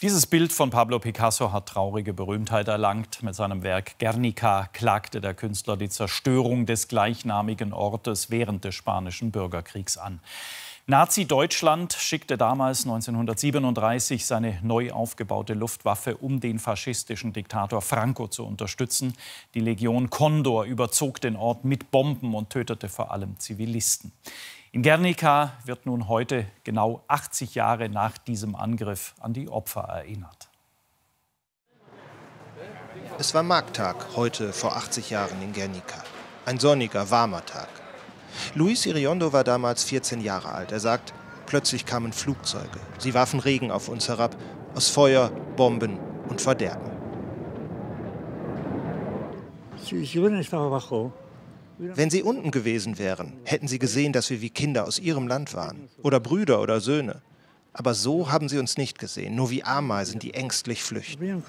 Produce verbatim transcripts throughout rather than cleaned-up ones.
Dieses Bild von Pablo Picasso hat traurige Berühmtheit erlangt. Mit seinem Werk Guernica klagte der Künstler die Zerstörung des gleichnamigen Ortes während des Spanischen Bürgerkriegs an. Nazi-Deutschland schickte damals neunzehnhundertsiebenunddreißig seine neu aufgebaute Luftwaffe, um den faschistischen Diktator Franco zu unterstützen. Die Legion Condor überzog den Ort mit Bomben und tötete vor allem Zivilisten. In Guernica wird nun heute, genau achtzig Jahre nach diesem Angriff, an die Opfer erinnert. Es war Markttag, heute vor achtzig Jahren in Guernica. Ein sonniger, warmer Tag. Luis Iriondo war damals vierzehn Jahre alt. Er sagt, plötzlich kamen Flugzeuge. Sie warfen Regen auf uns herab, aus Feuer, Bomben und Verderben. Wenn sie unten gewesen wären, hätten sie gesehen, dass wir wie Kinder aus ihrem Land waren. Oder Brüder oder Söhne. Aber so haben sie uns nicht gesehen, nur wie Ameisen, die ängstlich flüchten.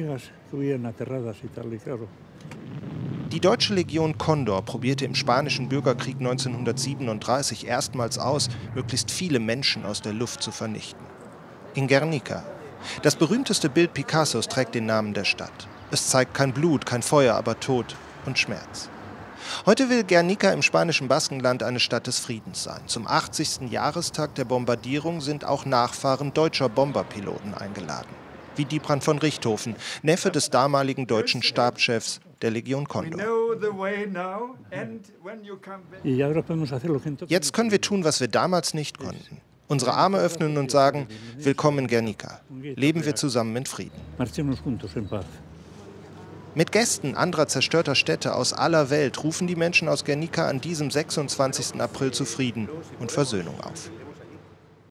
Die deutsche Legion Condor probierte im Spanischen Bürgerkrieg neunzehnhundertsiebenunddreißig erstmals aus, möglichst viele Menschen aus der Luft zu vernichten. In Guernica. Das berühmteste Bild Picassos trägt den Namen der Stadt. Es zeigt kein Blut, kein Feuer, aber Tod und Schmerz. Heute will Guernica im spanischen Baskenland eine Stadt des Friedens sein. Zum achtzigsten Jahrestag der Bombardierung sind auch Nachfahren deutscher Bomberpiloten eingeladen. Wie Diebrand von Richthofen, Neffe des damaligen deutschen Stabschefs der Legion Condor. Jetzt können wir tun, was wir damals nicht konnten. Unsere Arme öffnen und sagen, willkommen in Guernica. Leben wir zusammen in Frieden. Mit Gästen anderer zerstörter Städte aus aller Welt rufen die Menschen aus Guernica an diesem sechsundzwanzigsten April zu Frieden und Versöhnung auf.